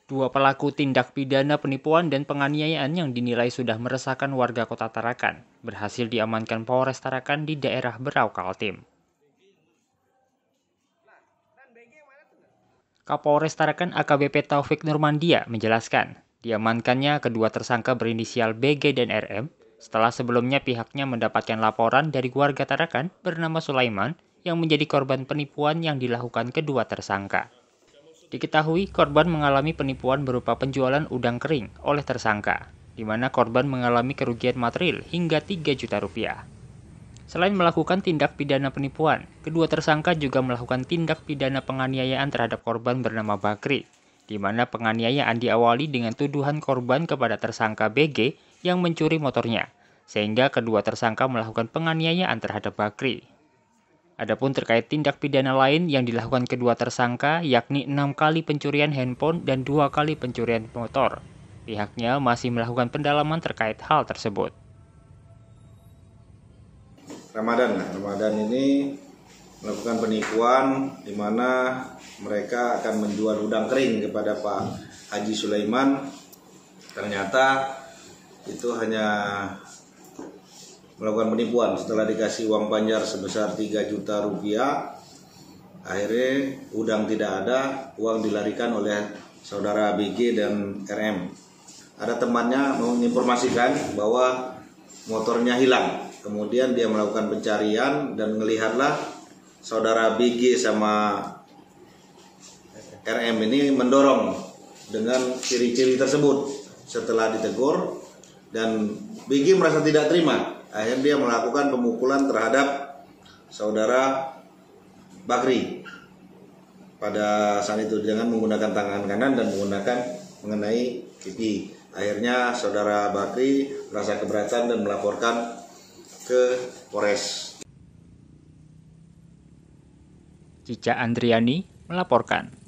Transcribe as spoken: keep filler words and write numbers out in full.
Dua pelaku tindak pidana penipuan dan penganiayaan yang dinilai sudah meresahkan warga Kota Tarakan berhasil diamankan Polres Tarakan di daerah Berau, Kaltim. Kapolres Tarakan A K B P Taufik Nurmandia menjelaskan, diamankannya kedua tersangka berinisial B G dan R M setelah sebelumnya pihaknya mendapatkan laporan dari warga Tarakan bernama Sulaiman yang menjadi korban penipuan yang dilakukan kedua tersangka. Diketahui korban mengalami penipuan berupa penjualan udang kering oleh tersangka, di mana korban mengalami kerugian material hingga tiga juta rupiah. Selain melakukan tindak pidana penipuan, kedua tersangka juga melakukan tindak pidana penganiayaan terhadap korban bernama Bakri, di mana penganiayaan diawali dengan tuduhan korban kepada tersangka B G yang mencuri motornya, sehingga kedua tersangka melakukan penganiayaan terhadap Bakri. Adapun terkait tindak pidana lain yang dilakukan kedua tersangka, yakni enam kali pencurian handphone dan dua kali pencurian motor. Pihaknya masih melakukan pendalaman terkait hal tersebut. Ramadan, Ramadan ini melakukan penipuan di mana mereka akan menjual udang kering kepada Pak Haji Sulaiman. Ternyata itu hanya melakukan penipuan setelah dikasih uang panjar sebesar tiga juta rupiah. Akhirnya udang tidak ada, uang dilarikan oleh saudara B G dan R M. Ada temannya menginformasikan bahwa motornya hilang. Kemudian dia melakukan pencarian dan melihatlah saudara B G sama R M ini mendorong dengan ciri-ciri tersebut. Setelah ditegur dan B G merasa tidak terima, akhirnya dia melakukan pemukulan terhadap saudara Bakri pada saat itu dengan menggunakan tangan kanan dan menggunakan mengenai pipi. Akhirnya saudara Bakri merasa keberatan dan melaporkan ke Polres. Cica Andriani melaporkan.